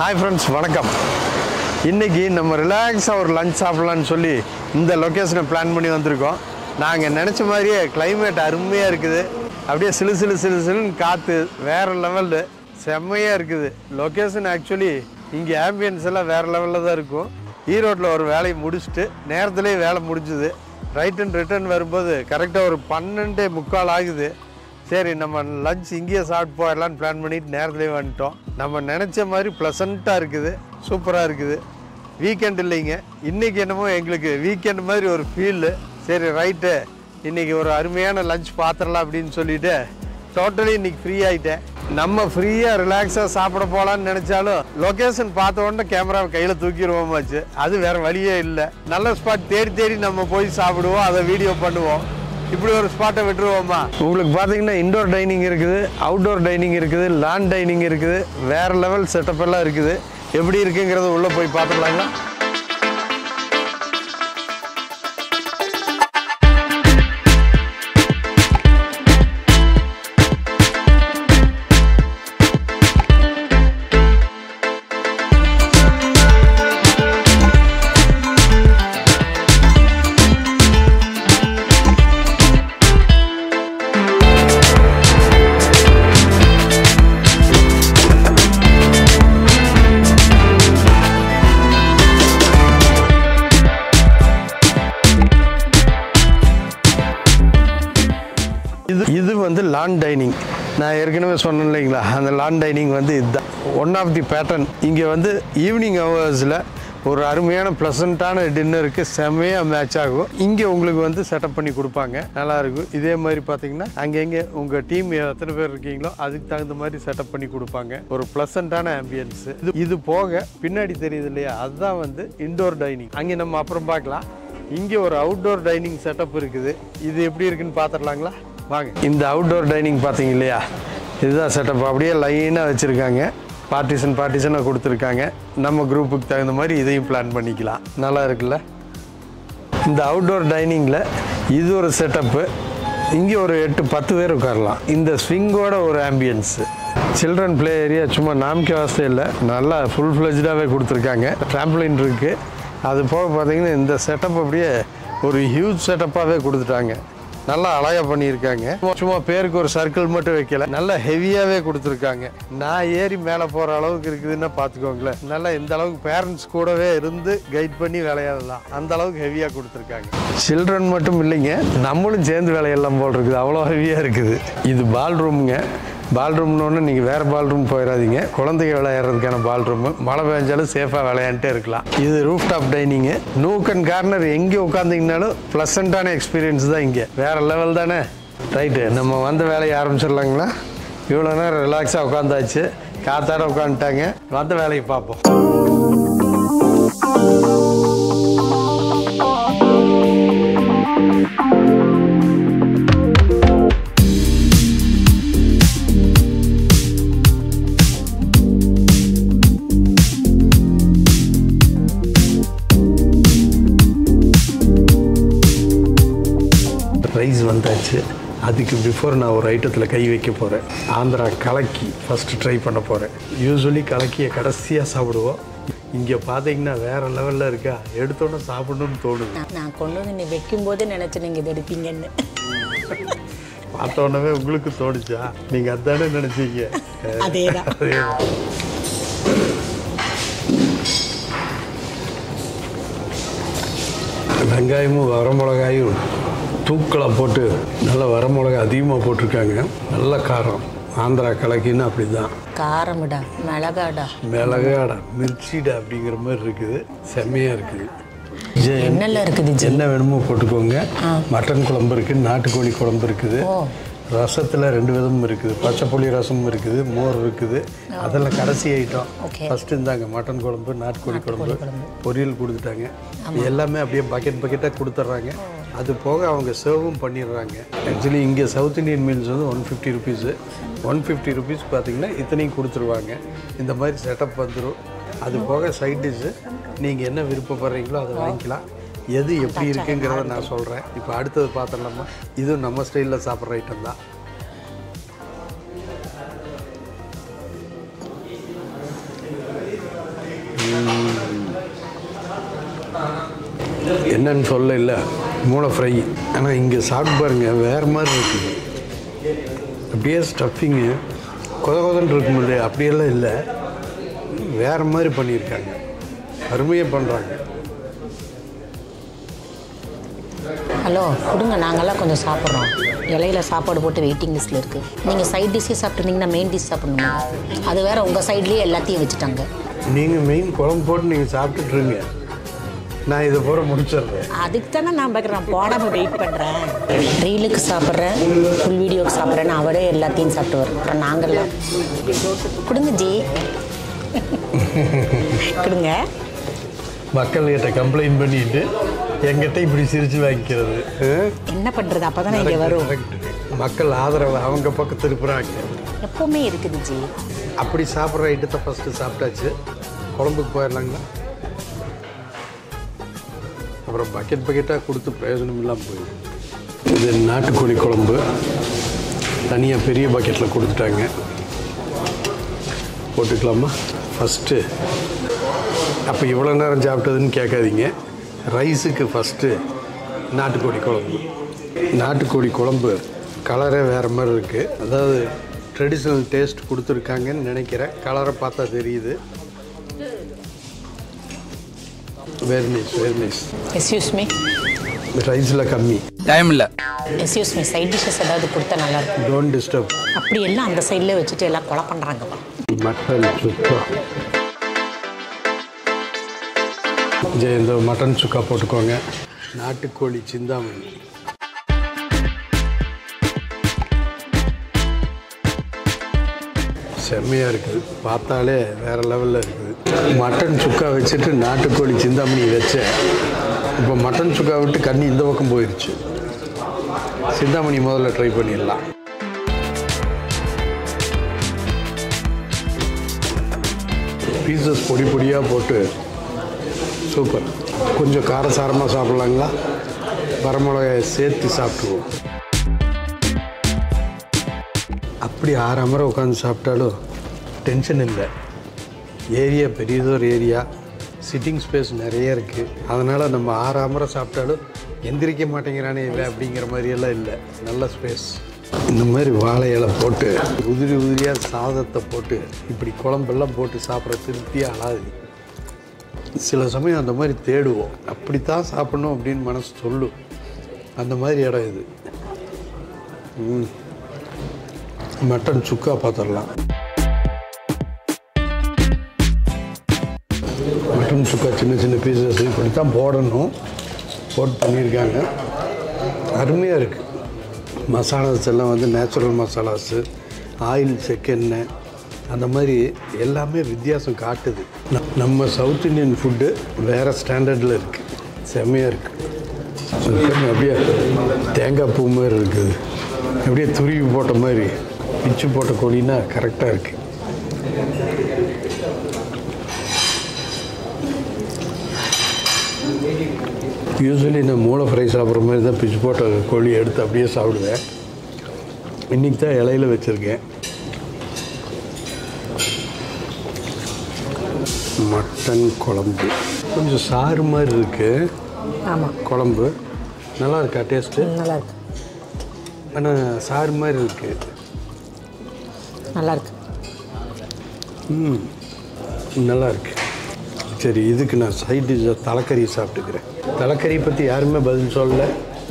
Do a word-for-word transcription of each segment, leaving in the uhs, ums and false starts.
Hi friends, வணக்கம். இன்னைக்கு நம்ம ரிலாக்ஸா ஒரு லஞ்ச் சாப்பிடலாம்னு சொல்லி இந்த லொகேஷனை பிளான் பண்ணி வந்திருக்கோம். நாங்க நினைச்ச மாதிரியே கிளைமேட் அருமையா இருக்குது. அப்படியே சிலு சிலு சிலு சிலுன்னு காத்து வேற லெவல்ல செம்மையா இருக்குது. லொகேஷன் ஆக்சுவலி இங்க ஆம்பியன்ஸ் எல்லாம் வேற லெவல்ல தான் இருக்கும். ஈரோட்ல ஒரு வேலையை முடிச்சிட்டு நேரத்திலே வேலை முடிஞ்சது. ரைட் அண்ட் ரிட்டர்ன் வரும்போது கரெக்டாக ஒரு பன்னெண்டே முக்கால் ஆகுது. சரி நம்ம லஞ்ச் இங்கேயே சாப்பிட்டு போயிடலான்னு பிளான் பண்ணிட்டு நேரத்துலேயே வந்துட்டோம். நம்ம நினச்ச மாதிரி ப்ளசண்ட்டாக இருக்குது, சூப்பராக இருக்குது. வீக்கெண்ட் இல்லைங்க, இன்றைக்கி என்னமோ எங்களுக்கு வீக்கெண்ட் மாதிரி ஒரு ஃபீலு. சரி ரைட்டு, இன்றைக்கி ஒரு அருமையான லஞ்ச் பார்த்துடலாம் அப்படின்னு சொல்லிவிட்டு டோட்டலி இன்றைக்கி ஃப்ரீ ஆகிட்டேன். நம்ம ஃப்ரீயாக ரிலாக்ஸாக சாப்பிட போகலான்னு நினச்சாலும் லொக்கேஷன் பார்த்த உடனே கேமராவை கையில் தூக்கிடுவோமாச்சு. அது வேறு வழியே இல்லை. நல்ல ஸ்பாட் தேடி தேடி நம்ம போய் சாப்பிடுவோம், அதை வீடியோ பண்ணுவோம். இப்படி ஒரு ஸ்பாட்டை விட்டுருவோமா? உங்களுக்கு பார்த்தீங்கன்னா இன்டோர் டைனிங் இருக்குது, அவுட்டோர் டைனிங் இருக்குது, லான் டைனிங் இருக்குது, வேறு லெவல் செட்டப் எல்லாம் இருக்குது. எப்படி இருக்குங்கிறத உள்ளே போய் பார்த்துக்கலாங்களா? இது இது வந்து லான் டைனிங். நான் ஏற்கனவே சொன்னேன் இல்லைங்களா, அந்த லான் டைனிங் வந்து இதுதான் ஒன் ஆஃப் தி பேட்டர்ன். இங்கே வந்து ஈவினிங் ஹவர்ஸில் ஒரு அருமையான ப்ளசண்ட்டான டின்னருக்கு செம்மையாக மேட்ச் ஆகும். இங்கே உங்களுக்கு வந்து செட்டப் பண்ணி கொடுப்பாங்க, நல்லாயிருக்கும். இதே மாதிரி பார்த்தீங்கன்னா அங்கங்கே உங்கள் டீம் எத்தனை பேர் இருக்கீங்களோ அதுக்கு தகுந்த மாதிரி செட்டப் பண்ணி கொடுப்பாங்க. ஒரு ப்ளசண்ட்டான ஆம்பியன்ஸு. இது இது போக பின்னாடி தெரியுது இல்லையா, அதுதான் வந்து இன்டோர் டைனிங். அங்கே நம்ம அப்புறம் பார்க்கலாம். இங்கே ஒரு அவுட்டோர் டைனிங் செட்டப் இருக்குது. இது எப்படி இருக்குன்னு பார்த்துடலாங்களா? வாங்க. இந்த அவுட்டோர் டைனிங் பார்த்தீங்க இல்லையா, இதுதான் செட்டப். அப்படியே லைனாக வச்சுருக்காங்க, பார்ட்டிஷன் பார்ட்டிஷனாக கொடுத்துருக்காங்க. நம்ம குரூப்புக்கு தகுந்த மாதிரி இதையும் பிளான் பண்ணிக்கலாம். நல்லா இருக்குல்ல? இந்த அவுட்டோர் டைனிங்கில் இது ஒரு செட்டப்பு. இங்கே ஒரு எட்டு பத்து பேர் உட்காரலாம். இந்த ஸ்விங்கோட ஒரு ஆம்பியன்ஸு. சில்ட்ரன் ப்ளே ஏரியா சும்மா நாமிக்க வாஸ்தே இல்லை, நல்லா ஃபுல் ஃப்ளெஜ்டாகவே கொடுத்துருக்காங்க. ட்ராம்பலின் இருக்குது. அது போக பார்த்தீங்கன்னா இந்த செட்டப் அப்படியே ஒரு ஹியூஜ் செட்டப்பாகவே கொடுத்துட்டாங்க. நல்லா அழகாக பண்ணியிருக்காங்க. சும்மா பேருக்கு ஒரு சர்க்கிள் மட்டும் வைக்கல, நல்லா ஹெவியாகவே கொடுத்துருக்காங்க. நான் ஏறி மேலே போகிற அளவுக்கு இருக்குதுன்னா பார்த்துக்கோங்களேன். நல்லா இந்த அளவுக்கு பேரண்ட்ஸ் கூடவே இருந்து கைட் பண்ணி விளையாடலாம், அந்த அளவுக்கு ஹெவியாக கொடுத்துருக்காங்க. சில்ட்ரன் மட்டும் இல்லைங்க, நம்மளும் சேர்ந்து விளையாடலாம் போல் இருக்குது, அவ்வளோ ஹெவியாக இருக்குது. இது பால் ரூமுங்க. பால் ரூம்னு நீங்கள் வேறு பால் ரூம் போயிடாதீங்க, குழந்தைங்க விளையாடுறதுக்கான பால் ரூமு. மழை பெஞ்சாலும் சேஃபாக விளையாண்டுட்டே இருக்கலாம். இது ரூஃப் டாப் டைனிங்கு. நூக் அண்ட் கார்னர் எங்கே உட்காந்திங்கனாலும் ப்ளசண்ட்டான எக்ஸ்பீரியன்ஸ் தான் இங்கே. வேறு லெவல் தானே? ரைட்டு, நம்ம வந்த வேலையை ஆரம்பிச்சிடலாங்களா? இவ்வளோ நேரம் ரிலாக்ஸாக உட்காந்தாச்சு, காத்தாட உட்காந்துட்டாங்க. வந்த வேலையை பார்ப்போம். ரைஸ் வந்தாச்சு. அதுக்கு பிஃபோர் நான் ஒரு ஐட்டத்தில் கை வைக்க போகிறேன். ஆந்திரா கலக்கி ஃபஸ்ட்டு ட்ரை பண்ண போகிறேன். யூஸ்வலி கலக்கியை கடைசியாக சாப்பிடுவோம். இங்கே பார்த்தீங்கன்னா வேறு லெவலில் இருக்கா, எடுத்தோன்னே சாப்பிடணும்னு தோணுது. நான் கொண்டு வந்து நீ வைக்கும் போதே நினச்சேன் நீங்கள் இது எடுப்பீங்கன்னு. பார்த்தோன்னே உங்களுக்கு தோணுச்சா? நீங்கள் அதானே நினச்சிங்க? அதே தான். வெங்காயமும் வரமிளகாயும் தூக்கலாக போட்டு நல்லா வரமிளகா அதிகமாக போட்டிருக்காங்க. நல்ல காரம். ஆந்திரா கலக்கின்னு அப்படி தான். காரமுடா, மிளகாடா, மிளகாடா, மிர்ச்சிடா அப்படிங்கிற மாதிரி இருக்குது. செம்மையாக இருக்குது. என்னெல்லாம் இருக்குது? என்ன வேணுமோ போட்டுக்கோங்க. மட்டன் குழம்பு இருக்குது, நாட்டுக்கோழி குழம்பு இருக்குது, ரசத்தில் ரெண்டு விதமும் இருக்குது. பச்சை புளி ரசமும் இருக்குது, மோர் இருக்குது. அதெல்லாம் கடைசி ஐட்டம். ஃபஸ்ட்டு இருந்தாங்க மட்டன் குழம்பு, நாட்டுக்கோழி குழம்பு, பொரியல் கொடுத்துட்டாங்க. எல்லாமே அப்படியே பக்கெட் பக்கெட்டாக கொடுத்துட்றாங்க. அது போக அவங்க சர்வும் பண்ணிடுறாங்க. ஆக்சுவலி இங்கே சவுத் இண்டியன் மீல்ஸ் வந்து one fifty rupees. One fifty rupees பார்த்தீங்கன்னா இத்தனையும் கொடுத்துருவாங்க. இந்த மாதிரி செட்டப் வந்துடும். அது போக சைட் டிஷ்ஷு நீங்கள் என்ன விருப்பப்படுறீங்களோ அதை வாங்கிக்கலாம். எது எப்படி இருக்குங்கிறத நான் சொல்கிறேன். இப்போ அடுத்தது பார்த்துடலாமா? இதுவும் நம்ம ஸ்டைலில் சாப்பிட்ற ஐட்டம் தான். என்னன்னு சொல்ல இல்லை மூளை ஃப்ரை. ஆனால் இங்கே சாப்பிட்டு பாருங்கள் வேறு மாதிரி இருக்குது. அப்படியே ஸ்டஃபிங்கு கொத கொதன்னு இருக்கும் இல்லையா, அப்படியெல்லாம் இல்லை, வேறு மாதிரி பண்ணியிருக்காங்க, அருமையாக பண்ணுறாங்க. ஹலோ கொடுங்க, நாங்கள்லாம் கொஞ்சம் சாப்பிட்றோம். இலையில சாப்பாடு போட்டு வெயிட்டிங் லிஸ்ட்டில் இருக்குது. நீங்கள் சைட் டிஷ்ஷே சாப்பிட்ருந்தீங்கன்னா மெயின் டிஷ் சாப்பிட்ணுமா? அது வேறு உங்கள் சைட்லேயே எல்லாத்தையும் வச்சுட்டாங்க. நீங்கள் மெயின் குழம்பு போட்டு நீங்கள் சாப்பிட்டுட்ருங்க, நான் இதை பூரா முடிச்சிடுறேன். அதுக்கு தானே நான் பார்க்குறேன், போடாமல் வெயிட் பண்ணுறேன். ரீலுக்கு சாப்பிட்றேன், ஃபுல் வீடியோக்கு சாப்பிட்றேன்னு அவரே எல்லாத்தையும் சாப்பிட்டு வரும். அப்புறம் நாங்கள்லாம் கொடுங்க ஜி கொடுங்க. மக்கள்கிட்ட கம்ப்ளைண்ட் பண்ணிட்டு எங்கிட்ட இப்படி சிரித்து வாங்கிக்கிறது என்ன பண்ணுறது? அப்போ தானே இங்கே வரும். மக்கள் ஆதரவு அவங்க பக்கம் திருப்புறாங்க. எப்போவுமே இருக்குது ஜி. அப்படி சாப்பிட்ற ஐட்டத்தை ஃபஸ்ட்டு சாப்பிட்டாச்சு, குழம்புக்கு போயிடலாங்களா? அப்புறம் பக்கெட் பக்கெட்டாக கொடுத்து பிரயோஜனம் இல்லாமல் போயிடும். இது நாட்டுக்கோழி குழம்பு தனியாக பெரிய பக்கெட்டில் கொடுத்துட்டாங்க. போட்டுக்கலாமா? ஃபஸ்ட்டு அப்போ இவ்வளோ நேரம் சாப்பிட்டதுன்னு கேட்காதீங்க. ரைஸுக்கு ஃபஸ்ட்டு நாட்டுக்கோழி குழம்பு. நாட்டுக்கோழி குழம்பு கலரே வேறு மாதிரி இருக்குது. அதாவது ட்ரெடிஷ்னல் டேஸ்ட் கொடுத்துருக்காங்கன்னு நினைக்கிறேன். கலரை பார்த்தா தெரியுது. Very nice, very nice. எஸ்யூஸ் மீ, ரைஸில் கம்மி டைம் இல்லை. எஸ்யூஸ் மீ, சைட் டிஷ்ஷஸ் ஏதாவது கொடுத்தா நல்லாயிருக்கும். Don't disturb. அப்படி எல்லாம் அந்த சைடில் வச்சுட்டு எல்லாம் கொலை பண்ணுறாங்கப்பா. மட்டன் சுக்கா. ஜெய், இந்த மட்டன் சுக்கா போட்டுக்கோங்க. நாட்டுக்கோழி சிந்தாமணி. செம்மையாக இருக்குது, பார்த்தாலே வேறு லெவலில் இருக்குது. மட்டன் சுக்கா வச்சுட்டு நாட்டுக்கோழி சிந்தாமணி வச்சேன். இப்போ மட்டன் சுக்கா விட்டு கண்ணி இந்த பக்கம் போயிடுச்சு. சிந்தாமணி முதல்ல ட்ரை பண்ணிடலாம். பீசஸ் பொடி பொடியாக போட்டு சூப்பர். கொஞ்சம் காரசாரமாக சாப்பிட்லாங்களா? வரமிளகாயை சேர்த்து சாப்பிட்டுருவோம். அப்படி ஆறாமரை உட்காந்து சாப்பிட்டாலும் டென்ஷன் இல்லை. ஏரியா பெரியதொரு ஏரியா, சிட்டிங் ஸ்பேஸ் நிறைய இருக்குது. அதனால் நம்ம ஆறாமரை சாப்பிட்டாலும் எந்திரிக்க மாட்டேங்கிறானே இல்லை அப்படிங்கிற மாதிரியெல்லாம் இல்லை, நல்ல ஸ்பேஸ். இந்த மாதிரி வாழை இலை போட்டு உதிரி உதிரியாக சாதத்தை போட்டு இப்படி குழம்பெல்லாம் போட்டு சாப்பிட்ற திருப்தியாக அழாது. சில சமயம் அந்த மாதிரி தேடுவோம், அப்படித்தான் சாப்பிட்ணும் அப்படின்னு மனசு சொல்லும். அந்த மாதிரி இடம் இது. ம் மட்டன் சுக்கா பார்த்துடலாம். மட்டன் சுக்கா சின்ன சின்ன பீசஸ் இப்படி தான் போடணும், போட்டு பண்ணியிருக்காங்க. அருமையாக இருக்குது. மசாலாஸ் எல்லாம் வந்து நேச்சுரல் மசாலாஸு, ஆயில் செக்கெண்ணெய், அந்த மாதிரி எல்லாமே வித்தியாசம் காட்டுது. நம்ம சவுத் இண்டியன் ஃபுட்டு வேறு ஸ்டாண்டர்டில் இருக்குது, செம்மையாக இருக்குது. அப்படியே தேங்காய் பூ மாதிரி இருக்குது, அப்படியே துருவி போட்ட மாதிரி பிச்சு போட்ட கோழின்னா கரெக்டாக இருக்குது. யூஸ்வலி நான் மூளை ஃப்ரை சாப்பிட்ற மாதிரி தான் பிச்சு போட்ட கோழி எடுத்து அப்படியே சாப்பிடுவேன். இன்றைக்கி தான் இலையில் வச்சுருக்கேன். மட்டன் குழம்பு கொஞ்சம் சாறு மாதிரி இருக்குது. ஆமாம், குழம்பு நல்லா இருக்கா? டேஸ்ட்டு நல்லா இருக்கு. ஆனால் சாறு மாதிரி இருக்குது. நல்லா இருக்கு. ம் நல்லா இருக்கு. சரி, இதுக்கு நான் சைட் டிஷ்ஷாக தலைக்கறி சாப்பிட்டுக்கிறேன். தலைக்கறி பற்றி யாருமே பதில் சொல்லலை.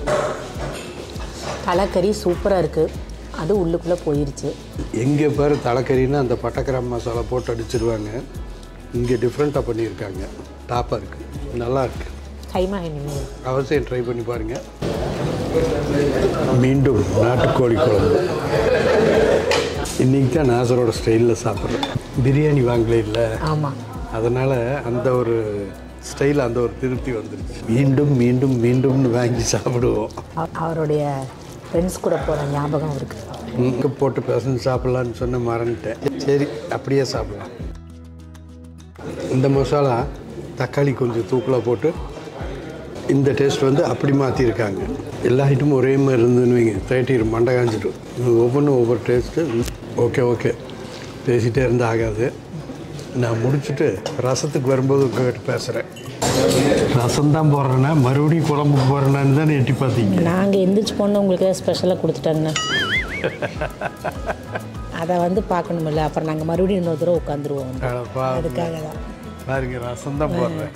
தலைக்கறி சூப்பராக இருக்குது, அது உள்ளுக்குள்ளே போயிடுச்சு. எங்கே பாரு தலைக்கறின்னா அந்த பட்டக்கிராம் மசாலா போட்டு அடிச்சிருவாங்க. இங்கே டிஃப்ரெண்ட்டாக பண்ணியிருக்காங்க, டாப்பாக இருக்குது, நல்லா இருக்குது. கைமா இனிமேல் அவசியம் ட்ரை பண்ணி பாருங்கள். மீண்டும் நாட்டுக்கோழி குழம்பு. இன்றைக்கி தான் நாசரோட ஸ்டைலில் சாப்பிட்றேன். பிரியாணி வாங்கலே இல்லை, ஆமாம், அதனால் அந்த ஒரு ஸ்டைலில் அந்த ஒரு திருப்தி வந்துருச்சு. மீண்டும் மீண்டும் மீண்டும்னு வாங்கி சாப்பிடுவோம். அவருடைய ஃப்ரெண்ட்ஸ் கூட போகிற ஞாபகம் இருக்குது. இங்கே போட்டு பேசஞ்சு சாப்பிட்லான்னு சொன்ன மறந்துட்டேன். சரி, அப்படியே சாப்பிட்லாம். இந்த மசாலா தக்காளி கொஞ்சம் தூக்கலாக போட்டு இந்த டேஸ்ட் வந்து அப்படி மாற்றிருக்காங்க. எல்லா ஐட்டமும் ஒரே மாதிரி இருந்துன்னு வைங்க, தேட்டிரு மண்டை காஞ்சிடும். ஒவ்வொன்றும் ஒவ்வொரு டேஸ்ட்டு. ஓகே ஓகே பேசிகிட்டே இருந்தால் ஆகாது. நான் முடிச்சுட்டு ரசத்துக்கு வரும்போது உங்ககிட்ட பேசுகிறேன். ரசம் தான் போடுறேன்னா மறுபடியும் குழம்புக்கு போடுறேன்னு தான் எட்டி பார்த்தீங்க. நாங்கள் எந்திரிச்சு போனால் உங்களுக்கு ஏதாவது ஸ்பெஷலாக கொடுத்துட்டாங்கண்ணா அதை வந்து பார்க்கணுமில்ல. அப்புறம் நாங்கள் மறுபடியும் இன்னொரு தடவை உட்காந்துருவோம். அதுக்காக தான் பாருங்க, ரசம் தான் போடுறேன்.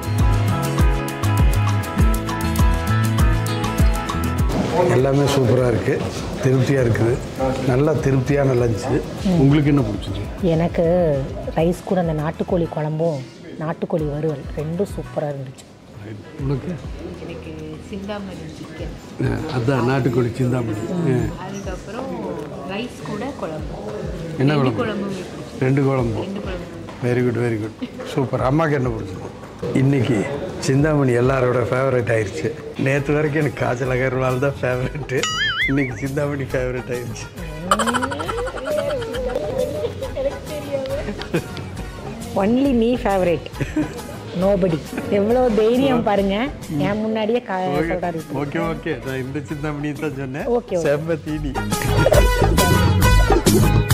எல்லாமே சூப்பராக இருக்குது, திருப்தியாக இருக்குது. நல்லா திருப்தியான லஞ்சு. உங்களுக்கு என்ன பிடிச்சது? எனக்கு ரைஸ் கூட அந்த நாட்டுக்கோழி குழம்பும் நாட்டுக்கோழி வறுவல் ரெண்டும் சூப்பராக இருந்துச்சு. உனக்கு? எனக்கு சிந்தாமணி சிக்கன், அதான் நாட்டுக்கோழி சிந்தாமணி. அதுக்கப்புறம் ரைஸ் கூட குழம்பு. என்ன குழம்பு? குழம்பு ரெண்டு குழம்பு. ரெண்டு குழம்பு. Very good, very good, super. அம்மாவுக்கு என்ன பிடிச்சது? இன்றைக்கி சிந்தாமணி எல்லாரோட ஃபேவரட் ஆயிடுச்சு. நேற்று வரைக்கும் எனக்கு காய்ச்சல் அகர்வால் தான் ஃபேவரெட்டு, இன்றைக்கி சிந்தாமணி ஃபேவரட் ஆயிடுச்சு. Only me favourite, nobody. எவ்வளோ தைரியம் பாருங்க, என் முன்னாடியே கா சொல்கிறாரு. ஓகே ஓகே, நான் இந்த சிந்தாமணி தான் சொன்னேன். ஓகே, செம்ம தீனி.